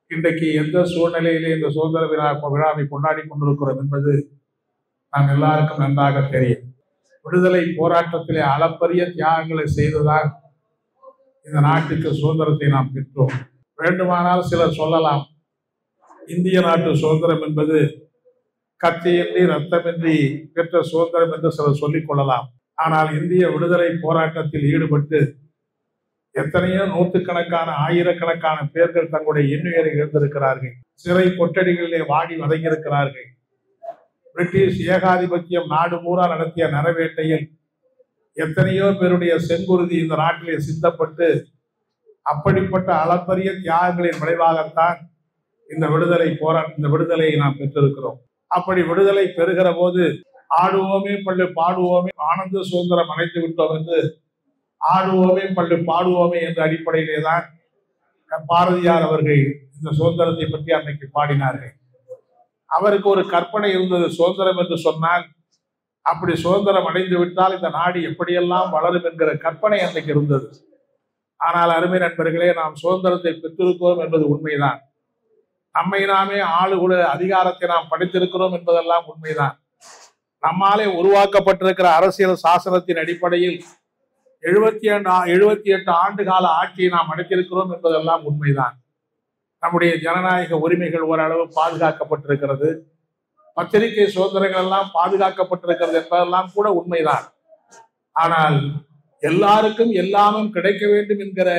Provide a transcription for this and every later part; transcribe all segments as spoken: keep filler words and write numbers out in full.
இன்றைக்கு எந்த சூழ்நிலையிலே இந்த சுதந்திர விழா விழாவை கொண்டாடி கொண்டிருக்கிறோம் என்பது நாம் எல்லாருக்கும் நன்றாக தெரியும். விடுதலை போராட்டத்திலே அளப்பரிய தியாகங்களை செய்துதான் இந்த நாட்டுக்கு சுதந்திரத்தை நாம் பெற்றோம். வேண்டுமானால் சிலர் சொல்லலாம், இந்திய நாட்டு சுதந்திரம் என்பது கத்தியின்றி ரத்தமின்றி பெற்ற சுதந்திரம் என்று சிலர் சொல்லிக் கொள்ளலாம். ஆனால் இந்திய விடுதலை போராட்டத்தில் ஈடுபட்டு எத்தனையோ நூற்றுக்கணக்கான ஆயிரக்கணக்கான பேர்கள் தங்களுடைய இன்னுயிரை இழந்திருக்கிறார்கள். சிறை கொட்டடிகளிலே வாடி வதங்கியிருக்கிறார்கள். பிரிட்டிஷ் ஏகாதிபத்தியம் நாடு பூரா நடத்திய நரவேட்டையில் எத்தனையோ பேருடைய செங்குருதி இந்த நாட்டிலே சிந்தப்பட்டு அப்படிப்பட்ட அளப்பரிய தியாகங்களின் விளைவாகத்தான் இந்த விடுதலை போராட்ட இந்த விடுதலையை நாம் பெற்றிருக்கிறோம். அப்படி விடுதலை பெறுகிற போது ஆடுவோமே பள்ளு பாடுவோமே ஆனந்த சுதந்திரம் அடைந்து விட்டோம் என்று ஆடுவோமே பள்ளு பாடுவோமே என்ற அடிப்படையிலே தான் பாரதியார் அவர்கள் இந்த சுதந்திரத்தை பற்றி அன்னைக்கு பாடினார்கள். அவருக்கு ஒரு கற்பனை இருந்தது, சுதந்திரம் என்று சொன்னால் அப்படி சுதந்திரம் அடைந்து விட்டால் இந்த நாடு எப்படியெல்லாம் வளரும் என்கிற கற்பனை அன்னைக்கு இருந்தது. ஆனால் அருமை நண்பர்களே, நாம் சுதந்திரத்தை பெற்றிருக்கிறோம் என்பது உண்மைதான். நம்மை நாமே ஆளுகுல அதிகாரத்தை நாம் படைத்திருக்கிறோம் என்பதெல்லாம் உண்மைதான். நம்மாலே உருவாக்கப்பட்டிருக்கிற அரசியல் சாசனத்தின் அடிப்படையில் எழுபத்தி ஏழு எழுபத்தி எட்டு ஆண்டு கால ஆட்சியை நாம் அடைத்திருக்கிறோம் என்பதெல்லாம் உண்மைதான். நம்முடைய ஜனநாயக உரிமைகள் ஓரளவு பாதுகாக்கப்பட்டிருக்கிறது, பத்திரிகை சுதந்திரங்கள் எல்லாம் பாதுகாக்கப்பட்டிருக்கிறது என்பதெல்லாம் கூட உண்மைதான். ஆனால் எல்லாருக்கும் எல்லாமும் கிடைக்க வேண்டும் என்கிற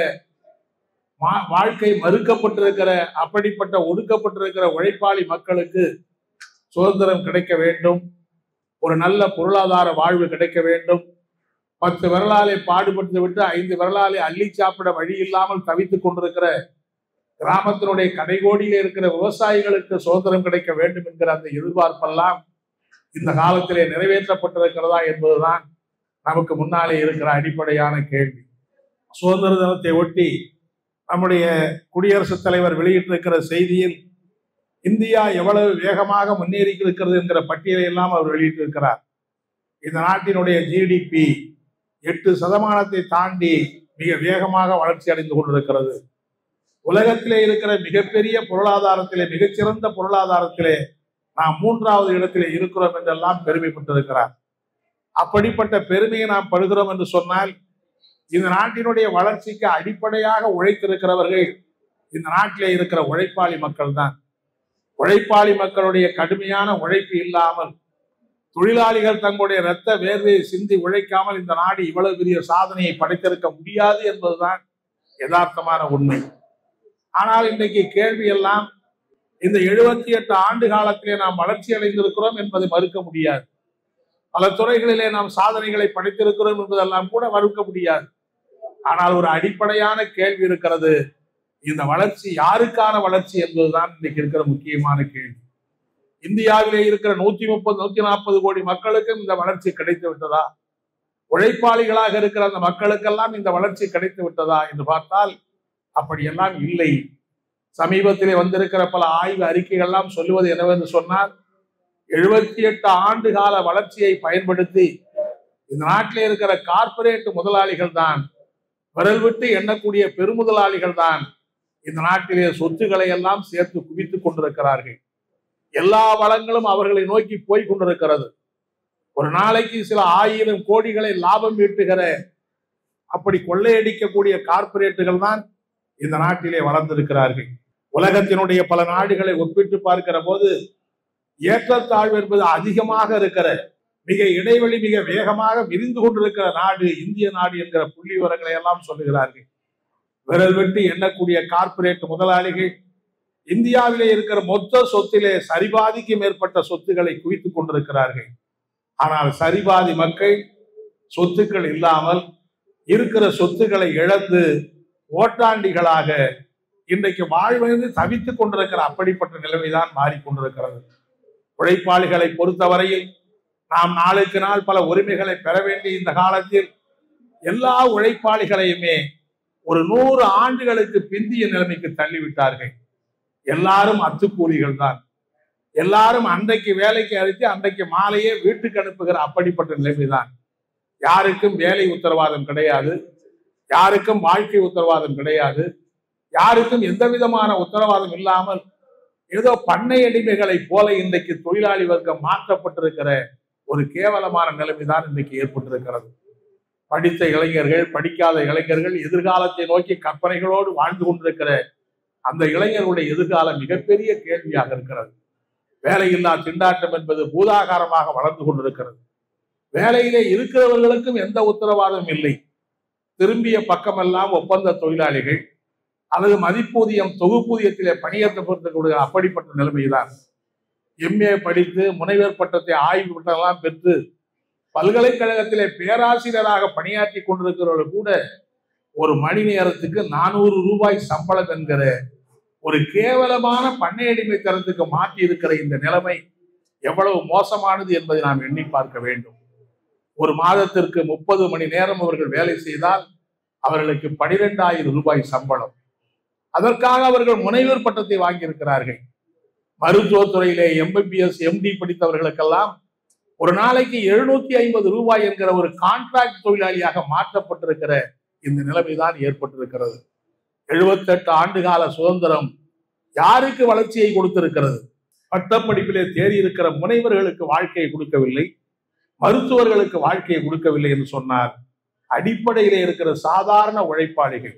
வாழ்க்கை மறுக்கப்பட்டிருக்கிற அப்படிப்பட்ட ஒடுக்கப்பட்டிருக்கிற உழைப்பாளி மக்களுக்கு சுதந்திரம் கிடைக்க வேண்டும், ஒரு நல்ல பொருளாதார வாழ்வு கிடைக்க வேண்டும். பத்து விரலாலை பாடுபட்டு விட்டு ஐந்து விரலாலை அள்ளி சாப்பிட வழி இல்லாமல் தவித்துக் கொண்டிருக்கிற கிராமத்தினுடைய கடைகோடியில் இருக்கிற விவசாயிகளுக்கு சுதந்திரம் கிடைக்க வேண்டும் என்கிற அந்த எதிர்பார்ப்பெல்லாம் இந்த காலத்திலே நிறைவேற்றப்பட்டிருக்கிறதா என்பதுதான் நமக்கு முன்னாலே இருக்கிற அடிப்படையான கேள்வி. சுதந்திர தினத்தை ஒட்டி நம்முடைய குடியரசுத் தலைவர் வெளியிட்டிருக்கிற செய்தியில் இந்தியா எவ்வளவு வேகமாக முன்னேறி இருக்கிறது என்கிற பட்டியலை எல்லாம் அவர் வெளியிட்டிருக்கிறார். இந்த நாட்டினுடைய ஜிடிபி எட்டு சதமானத்தை தாண்டி மிக வேகமாக வளர்ச்சி அடைந்து கொண்டிருக்கிறது. உலகத்திலே இருக்கிற மிகப்பெரிய பொருளாதாரத்திலே மிகச்சிறந்த பொருளாதாரத்திலே நாம் மூன்றாவது இடத்திலே இருக்கிறோம் என்றெல்லாம் பெருமைப்பட்டிருக்கிறார். அப்படிப்பட்ட பெருமையை நாம் படுகிறோம் என்று சொன்னால் இந்த நாட்டினுடைய வளர்ச்சிக்கு அடிப்படையாக உழைத்திருக்கிறவர்கள் இந்த நாட்டிலே இருக்கிற உழைப்பாளி மக்கள் தான். உழைப்பாளி மக்களுடைய கடுமையான உழைப்பு இல்லாமல், தொழிலாளிகள் தங்களுடைய இரத்த வேர்வையை சிந்தி உழைக்காமல் இந்த நாடு இவ்வளவு பெரிய சாதனையை படைத்திருக்க முடியாது என்பதுதான் யதார்த்தமான உண்மை. ஆனால் இன்றைக்கு கேள்வி எல்லாம் இந்த எழுபத்தி எட்டு ஆண்டு காலத்திலே நாம் வளர்ச்சி அடைந்திருக்கிறோம் என்பதை மறுக்க முடியாது. பல துறைகளிலே நாம் சாதனைகளை படைத்திருக்கிறோம் என்பதெல்லாம் கூட மறுக்க முடியாது. ஆனால் ஒரு அடிப்படையான கேள்வி இருக்கிறது, இந்த வளர்ச்சி யாருக்கான வளர்ச்சி என்பதுதான் இன்னைக்கு இருக்கிற முக்கியமான கேள்வி. இந்தியாவிலே இருக்கிற நூத்தி முப்பது நூத்தி நாற்பது கோடி மக்களுக்கும் இந்த வளர்ச்சி கிடைத்து விட்டதா? உழைப்பாளிகளாக இருக்கிற அந்த மக்களுக்கெல்லாம் இந்த வளர்ச்சி கிடைத்து விட்டதா என்று பார்த்தால் அப்படியெல்லாம் இல்லை. சமீபத்திலே வந்திருக்கிற பல ஆய்வு அறிக்கைகள்லாம் சொல்லுவது என்னவென்று சொன்னால், எழுபத்தி எட்டு ஆண்டு கால வளர்ச்சியை பயன்படுத்தி இந்த நாட்டிலே இருக்கிற கார்பரேட் முதலாளிகள் தான், விரல் விட்டு எண்ணக்கூடிய பெருமுதலாளிகள் தான் இந்த நாட்டிலே சொத்துக்களை எல்லாம் சேர்த்து குவித்துக் கொண்டிருக்கிறார்கள். எல்லா வளங்களும் அவர்களை நோக்கி போய் கொண்டிருக்கிறது. ஒரு நாளைக்கு சில ஆயிரம் கோடிகளை லாபம் ஈட்டுகிற அப்படி கொள்ளையடிக்கக்கூடிய கார்பரேட்டுகள் தான் இந்த நாட்டிலே வளர்ந்திருக்கிறார்கள். உலகத்தினுடைய பல நாடுகளை ஒப்பிட்டு பார்க்கிற போது ஏற்றத்தாழ்வு என்பது அதிகமாக இருக்கிற, மிக இடைவெளி மிக வேகமாக விரிந்து கொண்டிருக்கிற நாடு இந்திய நாடு என்கிற புள்ளி விவரங்களை எல்லாம் சொல்லுகிறார்கள். விரல் வெட்டி எண்ணக்கூடிய கார்பரேட் முதலாளிகள் இந்தியாவிலே இருக்கிற மொத்த சொத்திலே சரிபாதிக்கு மேற்பட்ட சொத்துக்களை குவித்துக் கொண்டிருக்கிறார்கள். ஆனால் சரிபாதி மக்கள் சொத்துக்கள் இல்லாமல் இருக்கிற சொத்துக்களை இழந்து ஓட்டாண்டிகளாக இன்றைக்கு வாழ்வழிந்து தவித்துக் கொண்டிருக்கிற அப்படிப்பட்ட நிலைமைதான் மாறிக்கொண்டிருக்கிறது. உழைப்பாளிகளை பொறுத்தவரையில் நாம் நாளுக்கு நாள் பல உரிமைகளை பெற வேண்டிய இந்த காலத்தில் எல்லா உழைப்பாளிகளையுமே ஒரு நூறு ஆண்டுகளுக்கு பிந்திய நிலைமைக்கு தள்ளிவிட்டார்கள். எல்லாரும் அத்துக்கூலிகள் தான். எல்லாரும் அன்றைக்கு வேலைக்கு அழைத்து அன்றைக்கு மாலையே வீட்டுக்கு அனுப்புகிற அப்படிப்பட்ட நிலைமைதான். யாருக்கும் வேலை உத்தரவாதம் கிடையாது, யாருக்கும் வாழ்க்கை உத்தரவாதம் கிடையாது, யாருக்கும் எந்த விதமான உத்தரவாதம் இல்லாமல் ஏதோ பண்ணை அடிமைகளை போல இன்றைக்கு தொழிலாளி வர்க்கம் மாற்றப்பட்டிருக்கிற ஒரு கேவலமான நிலைமைதான் இன்றைக்கு ஏற்பட்டிருக்கிறது. படித்த இளைஞர்கள், படிக்காத இளைஞர்கள், எதிர்காலத்தை நோக்கி கற்பனைகளோடு வாழ்ந்து கொண்டிருக்கிற அந்த இளைஞர்களுடைய எதிர்காலம் மிகப்பெரிய கேள்வியாக இருக்கிறது. வேலையில்லா திண்டாட்டம் என்பது பூதாகாரமாக வளர்ந்து கொண்டிருக்கிறது. வேலையிலே இருக்கிறவர்களுக்கும் எந்த உத்தரவாதம் இல்லை. திரும்பிய பக்கமெல்லாம் ஒப்பந்த தொழிலாளிகள் அல்லது மதிப்பூதியம் தொகுப்பூதியத்திலே பணியாற்றப்பட்டிருக்கக்கூடிய அப்படிப்பட்ட நிலைமைதான். எம்ஏ படித்து முனைவர் பட்டத்தை ஆய்வு பட்டம்லாம் பெற்று பல்கலைக்கழகத்திலே பேராசிரியராக பணியாற்றி கொண்டிருக்கிறவர்கள் கூட ஒரு மணி நேரத்துக்கு நானூறு ரூபாய் சம்பளம் என்கிற ஒரு கேவலமான பண்ணை அடிமைத்தனத்துக்கு மாற்றி இருக்கிற இந்த நிலைமை எவ்வளவு மோசமானது என்பதை நாம் எண்ணி பார்க்க வேண்டும். ஒரு மாதத்திற்கு முப்பது மணி நேரம் அவர்கள் வேலை செய்தால் அவர்களுக்கு பனிரெண்டாயிரம் ரூபாய் சம்பளம். அதற்காக அவர்கள் முனைவர் பட்டத்தை வாங்கியிருக்கிறார்கள். மருத்துவத்துறையிலே எம்பிபிஎஸ் எம்டி படித்தவர்களுக்கெல்லாம் ஒரு நாளைக்கு எழுநூத்தி ஐம்பது ரூபாய் என்கிற ஒரு கான்ட்ராக்ட் தொழிலாளியாக மாற்றப்பட்டிருக்கிற இந்த நிலைமைதான் ஏற்பட்டிருக்கிறது. எழுபத்தி எட்டு ஆண்டு கால சுதந்திரம் யாருக்கு வளர்ச்சியை கொடுத்திருக்கிறது? பட்டப்படிப்பிலே தேறி இருக்கிற முனைவர்களுக்கு வாழ்க்கையை கொடுக்கவில்லை, மருத்துவர்களுக்கு வாழ்க்கையை கொடுக்கவில்லை என்று சொன்னார். அடிப்படையிலே இருக்கிற சாதாரண உழைப்பாளிகள்,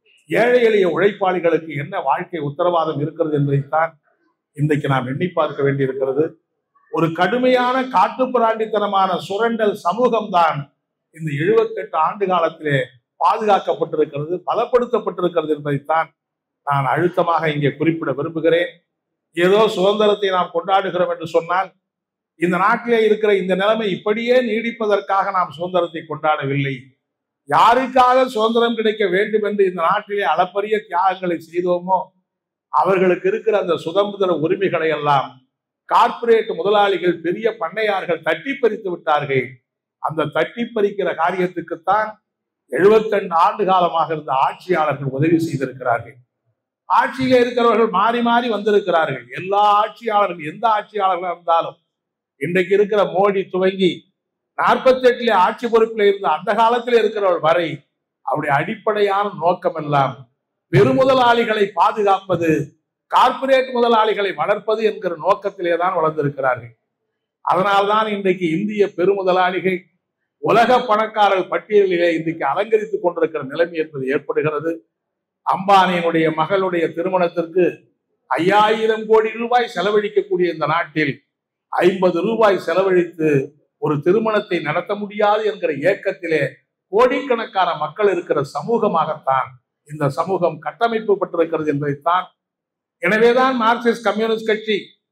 ஏழை எளிய உழைப்பாளிகளுக்கு என்ன வாழ்க்கை உத்தரவாதம் இருக்கிறது என்பதைத்தான் இன்றைக்கு நாம் எண்ணி பார்க்க வேண்டியிருக்கிறது. ஒரு கடுமையான காட்டுப்பிராண்டித்தனமான சுரண்டல் சமூகம்தான் இந்த எழுபத்தி எட்டு ஆண்டு காலத்திலே பாதுகாக்கப்பட்டிருக்கிறது, பலப்படுத்தப்பட்டிருக்கிறது என்பதைத்தான் நான் அழுத்தமாக இங்கே குறிப்பிட விரும்புகிறேன். ஏதோ சுதந்திரத்தை நாம் கொண்டாடுகிறோம் என்று சொன்னால் இந்த நாட்டிலே இருக்கிற இந்த நிலைமை இப்படியே நீடிப்பதற்காக நாம் சுதந்திரத்தை கொண்டாடவில்லை. யாருக்காக சுதந்திரம் கிடைக்க வேண்டும் என்று இந்த நாட்டிலே அளப்பரிய தியாகங்களை செய்தோமோ அவர்களுக்கு இருக்கிற அந்த சுதந்திர உரிமைகளை எல்லாம் கார்ப்பரேட் முதலாளிகள், பெரிய பண்ணையார்கள் தட்டி பறித்து விட்டார்கள். அந்த தட்டி பறிக்கிற காரியத்துக்குத்தான் எழுபத்தி ரெண்டு ஆண்டு காலமாக இருந்த ஆட்சியாளர்கள் உதவி செய்திருக்கிறார்கள். ஆட்சியில இருக்கிறவர்கள் மாறி மாறி வந்திருக்கிறார்கள். எல்லா ஆட்சியாளர்கள், எந்த ஆட்சியாளர்களாக இருந்தாலும் இன்றைக்கு இருக்கிற மோடி துவங்கி நாற்பத்தி எட்டுல ஆட்சி பொறுப்பில் இருந்த அந்த காலத்தில் இருக்கிறவர்கள் வரை அவருடைய அடிப்படையான நோக்கம் எல்லாம் பெருமுதலாளிகளை பாதுகாப்பது, கார்ப்பரேட் முதலாளிகளை வளர்ப்பது என்கிற நோக்கத்திலே தான் வளர்ந்திருக்கிறார்கள். அதனால்தான் இன்றைக்கு இந்திய பெருமுதலாளிகள் உலக பணக்காரர்கள் பட்டியலிலே இன்றைக்கு அலங்கரித்துக் கொண்டிருக்கிற நிலைமை என்பது ஏற்படுகிறது. அம்பானியினுடைய மகளுடைய திருமணத்திற்கு ஐயாயிரம் கோடி ரூபாய் செலவழிக்கக்கூடிய இந்த நாட்டில் ஐம்பது ரூபாய் செலவழித்து ஒரு திருமணத்தை நடத்த முடியாது என்கிற ஏக்கத்திலே கோடிக்கணக்கான மக்கள் இருக்கிற சமூகமாகத்தான் இந்த சமூகம் கட்டமைப்பு பட்டிருக்கிறது என்பதைத்தான். எனவேதான் மார்க்சிஸ்ட் கம்யூனிஸ்ட் கட்சி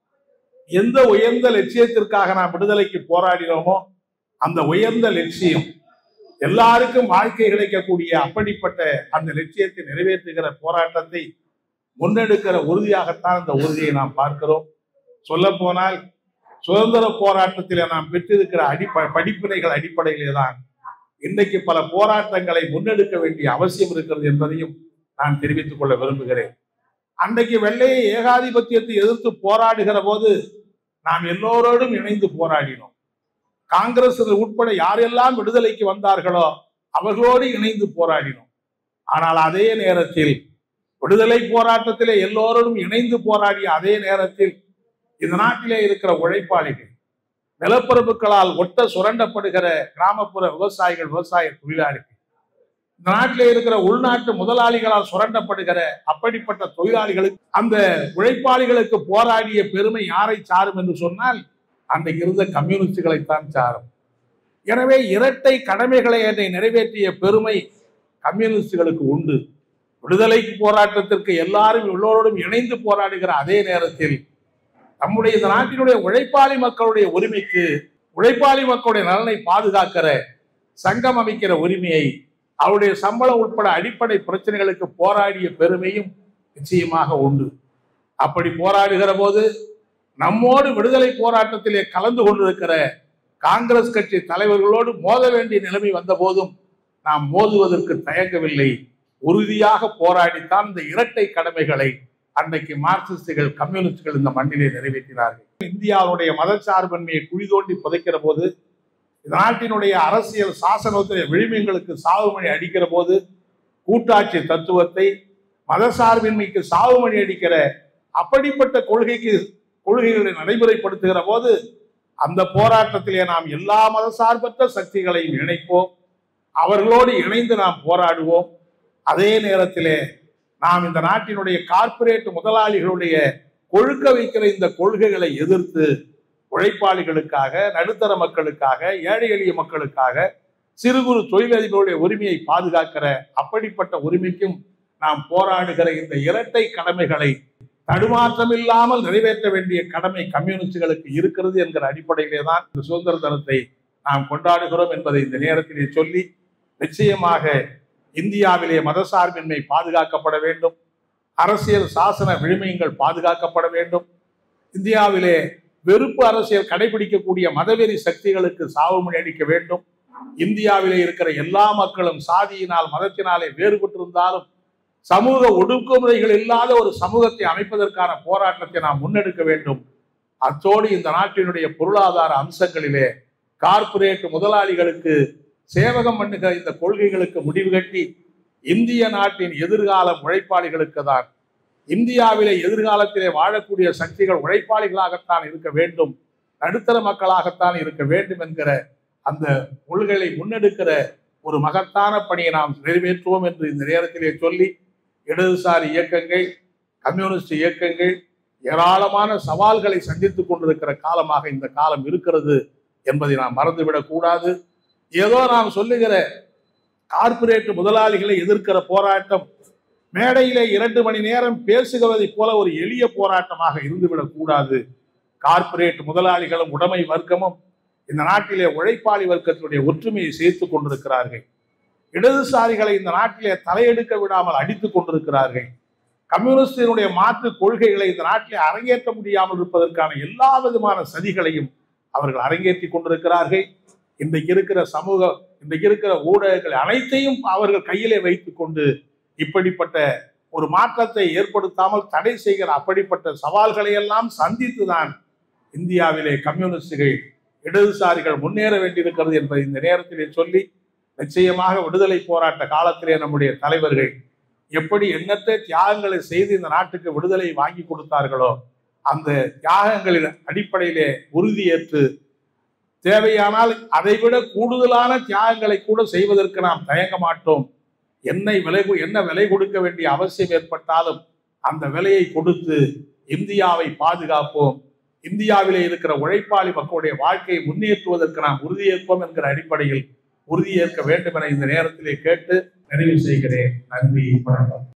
எந்த உயர்ந்த லட்சியத்திற்காக நாம் விடுதலைக்கு போராடினோமோ அந்த உயர்ந்த லட்சியம், எல்லாருக்கும் வாழ்க்கை கிடைக்கக்கூடிய அப்படிப்பட்ட அந்த லட்சியத்தை நிறைவேற்றுகிற போராட்டத்தை முன்னெடுக்கிற உறுதியாகத்தான் இந்த உறுதியை நாம் பார்க்கிறோம். சொல்ல போனால் சுதந்திர போராட்டத்தில் நாம் பெற்றிருக்கிற அடிப்ப படிப்பினைகள் அடிப்படையிலே தான் இன்றைக்கு பல போராட்டங்களை முன்னெடுக்க வேண்டிய அவசியம் இருக்கிறது என்பதையும் நான் தெரிவித்துக் கொள்ள விரும்புகிறேன். அன்றைக்கு வெள்ளையை ஏகாதிபத்தியத்தை எதிர்த்து போராடுகிற போது நாம் எல்லோரோடும் இணைந்து போராடினோம். காங்கிரஸ் உட்பட யாரெல்லாம் விடுதலைக்கு வந்தார்களோ அவர்களோடு இணைந்து போராடினோம். ஆனால் அதே நேரத்தில் விடுதலை போராட்டத்திலே எல்லோரோடும் இணைந்து போராடிய அதே நேரத்தில் இந்த நாட்டிலே இருக்கிற உழைப்பாளிகள், நிலப்பரப்புகளால் ஒட்ட சுரண்டப்படுகிற கிராமப்புற விவசாயிகள், விவசாய தொழிலாளிகள், இந்த நாட்டிலே இருக்கிற உள்நாட்டு முதலாளிகளால் சுரண்டப்படுகிற அப்படிப்பட்ட தொழிலாளிகளுக்கு, அந்த உழைப்பாளிகளுக்கு போராடிய பெருமை யாரை சாரும் என்று சொன்னால் அன்றைக்கு இருந்த கம்யூனிஸ்டுகளைத்தான் சாரும். எனவே இரட்டை கடமைகளை என்னை நிறைவேற்றிய பெருமை கம்யூனிஸ்டுகளுக்கு உண்டு. விடுதலை போராட்டத்திற்கு எல்லாரும் எல்லோரோடும் இணைந்து போராடுகிற அதே நேரத்தில் நம்முடைய இந்த நாட்டினுடைய உழைப்பாளி மக்களுடைய உரிமைக்கு, உழைப்பாளி மக்களுடைய நலனை பாதுகாக்கிற சங்கம் அமைக்கிற உரிமையை, அவருடைய சம்பளம் உட்பட அடிப்படை பிரச்சனைகளுக்கு போராடிய பெருமையும் நிச்சயமாக உண்டு. அப்படி போராடுகிற போது நம்மோடு விடுதலை போராட்டத்திலே கலந்து கொண்டிருக்கிற காங்கிரஸ் கட்சி தலைவர்களோடு மோத வேண்டிய நிலைமை வந்த போதும் நாம் மோதுவதற்கு தயங்கவில்லை. உறுதியாக போராடித்தான் இந்த இரட்டை கடமைகளை அன்றைக்கு மார்க்சிஸ்டுகள், கம்யூனிஸ்டுகள் இந்த மண்ணிலே நிறைவேற்றினார்கள். இந்தியாவுடைய மதச்சார்பின்மையை குழி தோண்டி புதைக்கிற போது, இந்த நாட்டினுடைய அரசியல் சாசனத்திலே விழுமியங்களுக்கு சாவுமணி அடிக்கிற போது கூட்டாட்சி தத்துவத்தை, மதசார்பின்மைக்கு சாவுமணி அடிக்கிற அப்படிப்பட்ட கொள்கைக்கு கொள்கைகளை நடைமுறைப்படுத்துகிற போது அந்த போராட்டத்திலே நாம் எல்லா மதசார்பற்ற சக்திகளையும் இணைப்போம், அவர்களோடு இணைந்து நாம் போராடுவோம். அதே நேரத்திலே நாம் இந்த நாட்டினுடைய கார்ப்பரேட் முதலாளிகளுடைய கொழுக்க வைக்கிற இந்த கொள்கைகளை எதிர்த்து உழைப்பாளிகளுக்காக, நடுத்தர மக்களுக்காக, ஏழை எளிய மக்களுக்காக, சிறு குறு தொழிலதிபர்களுடைய உரிமையை பாதுகாக்கிற அப்படிப்பட்ட உரிமைக்கும் நாம் போராடுகிற இந்த இரட்டை கடமைகளை தடுமாற்றமில்லாமல் நிறைவேற்ற வேண்டிய கடமை கம்யூனிஸ்டுகளுக்கு இருக்கிறது என்கிற அடிப்படையிலே தான் இந்த சுதந்திர தினத்தை நாம் கொண்டாடுகிறோம் என்பதை இந்த நேரத்திலே சொல்லி, நிச்சயமாக இந்தியாவிலே மதசார்பின்மை பாதுகாக்கப்பட வேண்டும், அரசியல் சாசன விழுமியங்கள் பாதுகாக்கப்பட வேண்டும். இந்தியாவிலே வெறுப்பு அரசியல் கடைபிடிக்கக்கூடிய மதவெறி சக்திகளுக்கு சாவுமணி அடிக்க வேண்டும். இந்தியாவிலே இருக்கிற எல்லா மக்களும் சாதியினால் மதத்தினாலே வேறுபட்டிருந்தாலும் சமூக ஒடுக்குமுறைகள் இல்லாத ஒரு சமூகத்தை அமைப்பதற்கான போராட்டத்தை நாம் முன்னெடுக்க வேண்டும். அத்தோடு இந்த நாட்டினுடைய பொருளாதார அம்சங்களிலே கார்ப்பரேட் முதலாளிகளுக்கு சேவகம் பண்ணுகிற இந்த கொள்கைகளுக்கு முடிவு கட்டி இந்திய நாட்டின் எதிர்காலம் உழைப்பாளிகளுக்கு தான். இந்தியாவிலே எதிர்காலத்திலே வாழக்கூடிய சக்திகள் உழைப்பாளிகளாகத்தான் இருக்க வேண்டும், நடுத்தர மக்களாகத்தான் இருக்க வேண்டும் என்கிற அந்த கொள்கைகளை முன்னெடுக்கிற ஒரு மகத்தான பணியை நாம் நிறைவேற்றுவோம் என்று இந்த நேரத்திலே சொல்லி, இடதுசாரி இயக்கங்கள், கம்யூனிஸ்ட் இயக்கங்கள் ஏராளமான சவால்களை சந்தித்துக் கொண்டிருக்கிற காலமாக இந்த காலம் இருக்கிறது என்பதை நாம் மறந்துவிடக் கூடாது. ஏதோ நாம் சொல்லுகிற கார்ப்பரேட் முதலாளிகளை எதிர்க்கிற போராட்டம் மேடையிலே இரண்டு மணி நேரம் பேசுகிறதை போல ஒரு எளிய போராட்டமாக இருந்துவிடக் கூடாது. கார்ப்பரேட் முதலாளிகளும் உடைமை வர்க்கமும் இந்த நாட்டிலே உழைப்பாளி வர்க்கத்தினுடைய ஒற்றுமையை சேர்த்துக் கொண்டிருக்கிறார்கள். இடதுசாரிகளை இந்த நாட்டிலே தலையெடுக்க விடாமல் அடித்துக் கொண்டிருக்கிறார்கள். கம்யூனிஸ்டினுடைய மாற்று கொள்கைகளை இந்த நாட்டிலே அரங்கேற்ற முடியாமல் இருப்பதற்கான எல்லா விதமான சதிகளையும் அவர்கள் அரங்கேற்றி கொண்டிருக்கிறார்கள். இன்றைக்கு இருக்கிற சமூக இன்றைக்கு இருக்கிற ஊடகங்கள் அனைத்தையும் அவர்கள் கையிலே வைத்துக் கொண்டு இப்படிப்பட்ட ஒரு மாற்றத்தை ஏற்படுத்தாமல் தடை செய்கிற அப்படிப்பட்ட சவால்களை எல்லாம் சந்தித்துதான் இந்தியாவிலே கம்யூனிஸ்டுகள், இடதுசாரிகள் முன்னேற வேண்டியிருக்கிறது என்பதை இந்த நேரத்திலே சொல்லி, நிச்சயமாக விடுதலை போராட்ட காலத்திலே நம்முடைய தலைவர்கள் எப்படி எண்ணற்ற தியாகங்களை செய்து இந்த நாட்டுக்கு விடுதலை வாங்கி கொடுத்தார்களோ அந்த தியாகங்களின் அடிப்படையிலே உறுதியேற்று தேவையானால் அதைவிட கூடுதலான தியாகங்களை கூட செய்வதற்கு நாம் தயங்க மாட்டோம். என்ன விலை என்ன விலை கொடுக்க வேண்டிய அவசியம் ஏற்பட்டாலும் அந்த விலையை கொடுத்து இந்தியாவை பாதுகாப்போம். இந்தியாவிலே இருக்கிற உழைப்பாளி மக்களுடைய வாழ்க்கையை முன்னேற்றுவதற்கு நாம் உறுதியேற்போம் என்கிற அடிப்படையில் உறுதியேற்க வேண்டும் என இந்த நேரத்திலே கேட்டு நிறைவு செய்கிறேன். நன்றி, வணக்கம்.